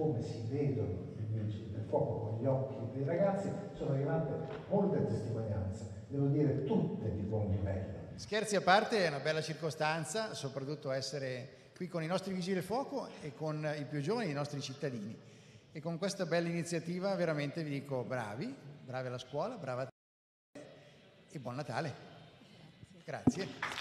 come si vedono i vigili del fuoco con gli occhi dei ragazzi, sono arrivate molte testimonianze, devo dire tutte di buon livello. Scherzi a parte, è una bella circostanza, soprattutto essere qui con i nostri vigili del fuoco e con i più giovani, i nostri cittadini. E con questa bella iniziativa veramente vi dico bravi, bravi alla scuola, brava a te e buon Natale. Grazie.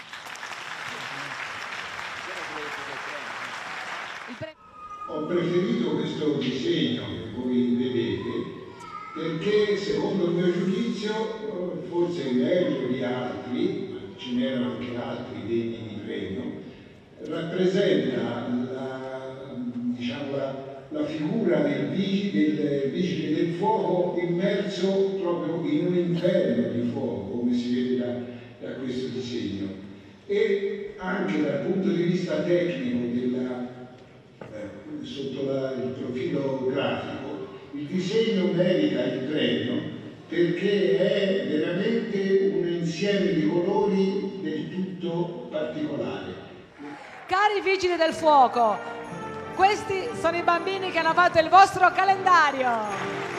Ho preferito questo disegno che voi vedete perché secondo il mio giudizio, forse meglio di altri, ma ce n'erano anche altri degni di premio, rappresenta la figura del vigile del fuoco immerso proprio in un inferno di fuoco, come si vede da questo disegno. E anche dal punto di vista tecnico, sotto il profilo grafico, il disegno merita il premio perché è veramente un insieme di colori del tutto particolare. Cari vigili del fuoco, questi sono i bambini che hanno fatto il vostro calendario.